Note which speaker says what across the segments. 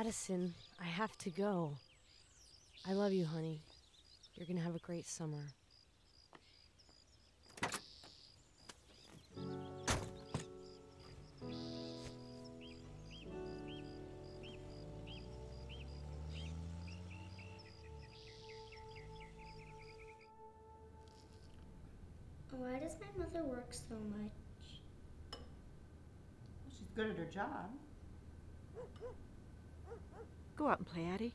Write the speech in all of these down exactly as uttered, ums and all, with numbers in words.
Speaker 1: Addison, I have to go. I love you, honey. You're gonna have a great summer.
Speaker 2: Why does my mother work so much?
Speaker 3: Well, she's good at her job.
Speaker 4: Go out and play, Addie.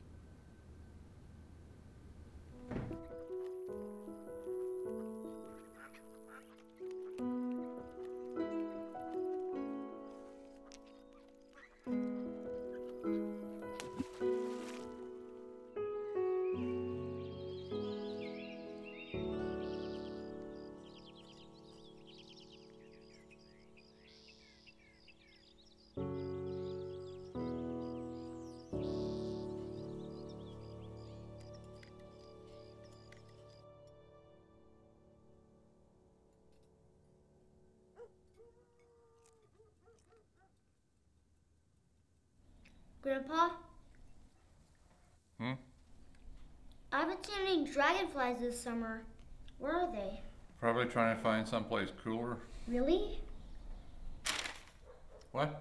Speaker 2: Grandpa?
Speaker 5: Hmm?
Speaker 2: I haven't seen any dragonflies this summer. Where are they?
Speaker 5: Probably trying to find someplace cooler.
Speaker 2: Really?
Speaker 5: What?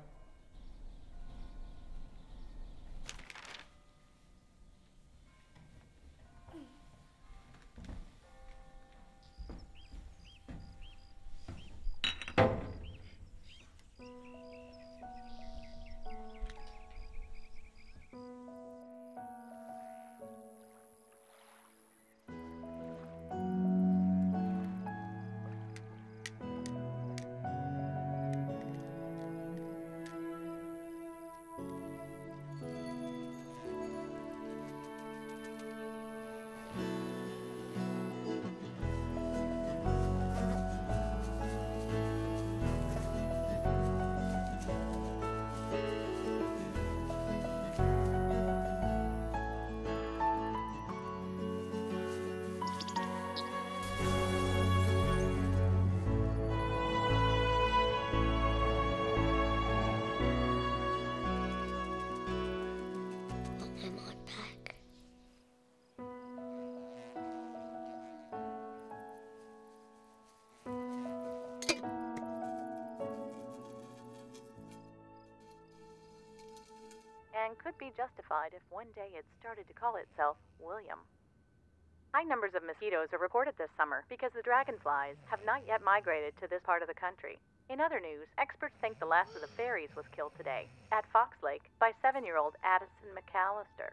Speaker 6: And could be justified if one day it started to call itself William. High numbers of mosquitoes are reported this summer because the dragonflies have not yet migrated to this part of the country. In other news, experts think the last of the fairies was killed today at Fox Lake by seven-year-old Addison McAllister.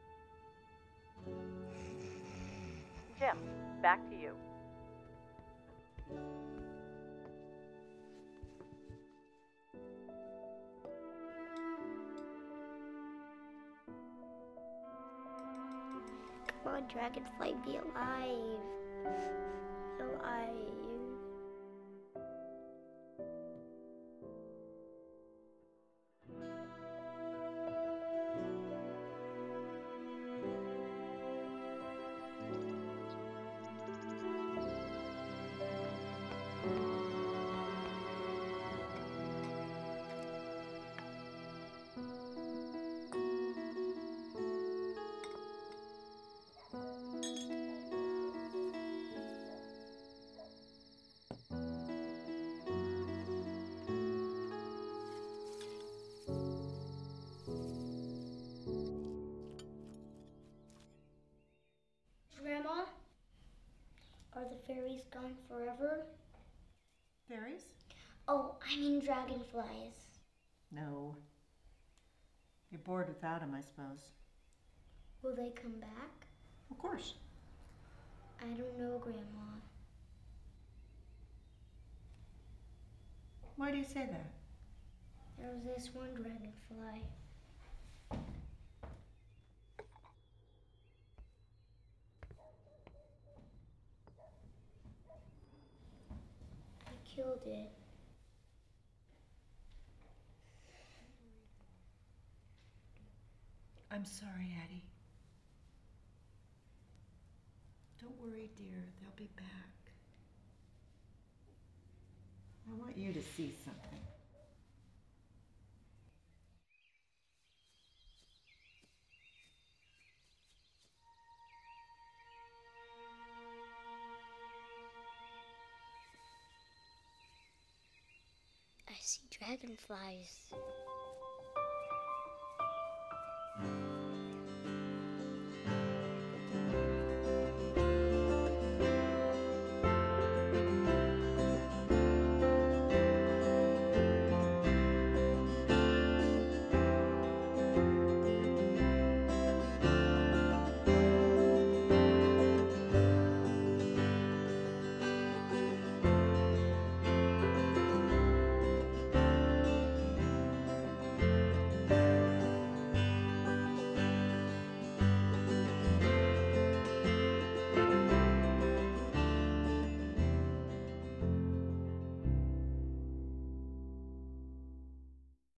Speaker 6: Jim, back to you.
Speaker 2: Come on, Dragonfly, be alive. Be alive. Grandma, are the fairies gone forever?
Speaker 3: Fairies?
Speaker 2: Oh, I mean dragonflies.
Speaker 3: No. You're bored without them, I suppose.
Speaker 2: Will they come back?
Speaker 3: Of course.
Speaker 2: I don't know, Grandma.
Speaker 3: Why do you say that?
Speaker 2: There was this one dragonfly. I killed it.
Speaker 3: I'm sorry, Addie. Don't worry, dear. They'll be back. I want you to see something.
Speaker 2: Dragonflies.